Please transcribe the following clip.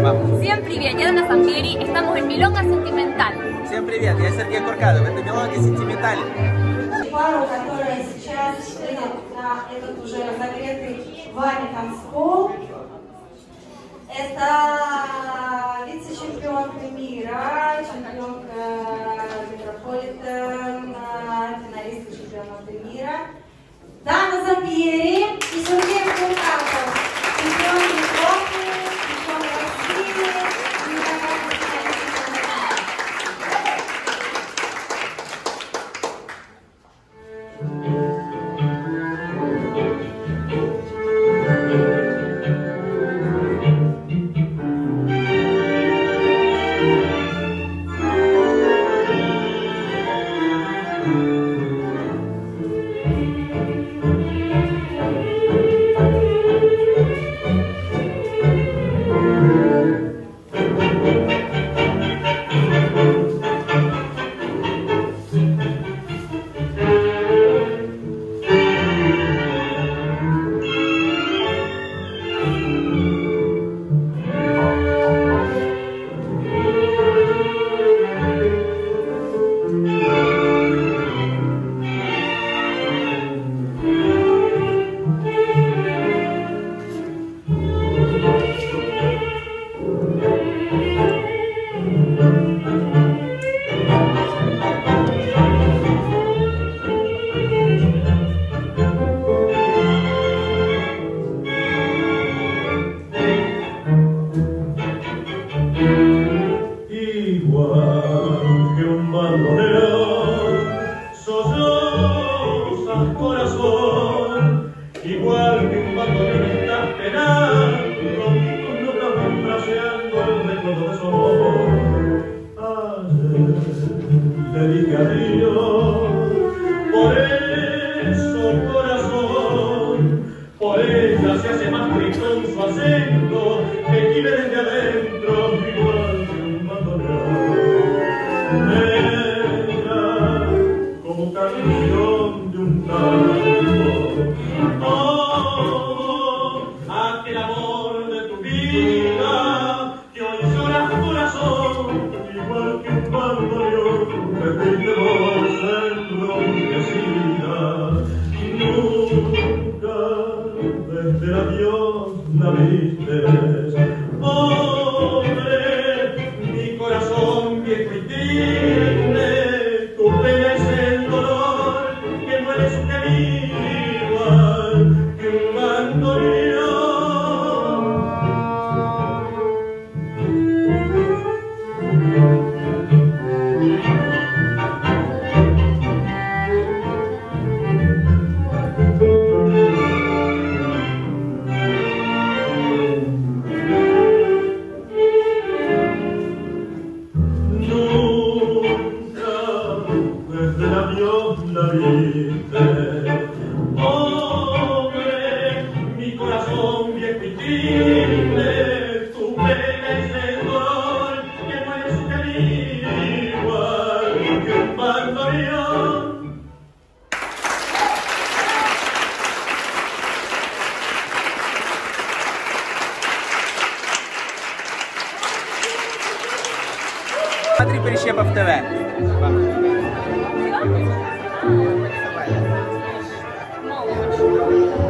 вам? Всем привет, я Дана Сампери, estamos en Milonga Sentimental. Всем привет, я Сергей Куркадов, это Milonga Sentimental. Пару, которая сейчас идет на этот уже разогретый вами танцпол. Это вице-чемпионка мира, чемпионка Метрополитен, финалистка чемпионата мира. Дана Сампери и Сергей Куркадов, чемпион Европы, чемпион России. Смотри Прищепов ТВ. Мало очень.